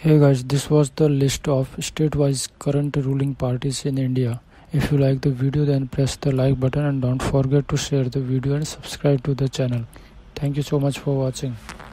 Hey guys, this was the list of state-wise current ruling parties in India. If you like the video, then press the like button and don't forget to share the video and subscribe to the channel. Thank you so much for watching.